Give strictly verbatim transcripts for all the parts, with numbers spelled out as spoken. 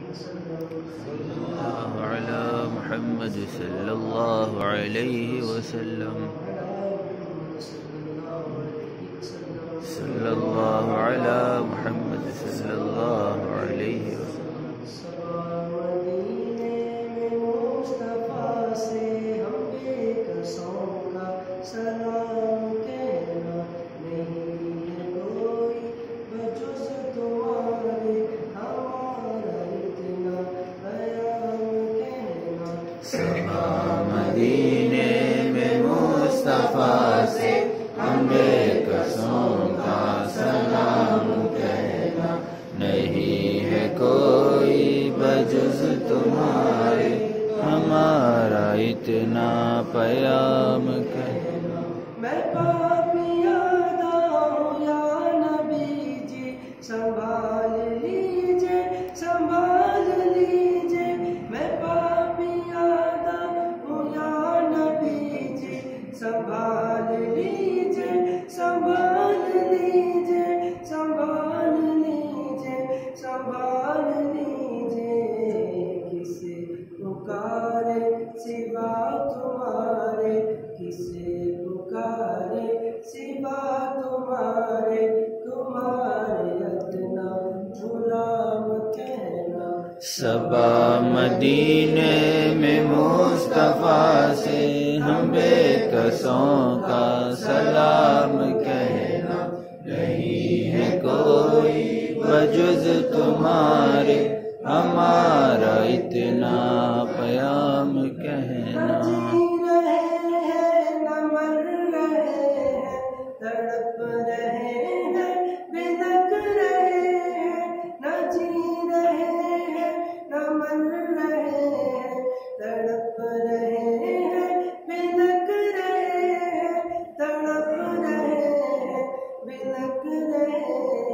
على محمد صلى الله عليه وسلم صلى الله على محمد صلى الله عليه وسلم مدینے میں مصطفیٰ سے ہم بے قصوں کا سلام کہنا، نہیں ہے کوئی بجز تمہارے ہمارا اتنا پیام کہنا۔ میں پاپی آدھا ہوں یا نبی جی، سنبھال لیجے سنبھال لیجے، میں پاپی آدھا ہوں یا نبی جی، سنبھال لیجے سنبھال لیجے سنبھال لیجے سنبھال لیجے، کسے پکارے سوا تمہارے، کسے پکارے سوا تمہارے، تمہارے ادنا غلام کہنا۔ صبا مدینے میں مصطفیٰ سے ہم بے قصوں کا سلام کہنا، نہیں ہے کوئی بجز تمہارے ہمارا اتنا پیام کہنا۔ تڑپ رہے ہیں بلک رہے ہیں، نہ جی رہے ہیں نہ مر رہے ہیں، تڑپ رہے ہیں بلک رہے ہیں، تڑپ رہے ہیں بلک رہے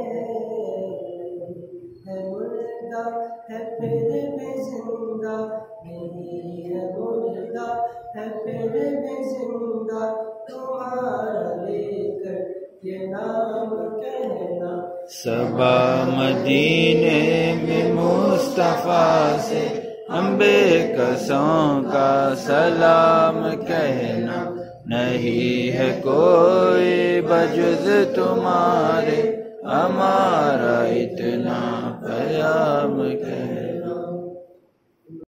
ہیں، مردہ ہے پھر بھی زندہ، نہیں ہے مردہ ہے پھر بھی زندہ، تمہارا لے کر یہ نام کہنا۔ صبا مدینے میں مصطفیٰ سے ہم بے قصوں کا سلام کہنا، نہیں ہے کوئی بجز تمہارے ہمارا اتنا پیام کہنا۔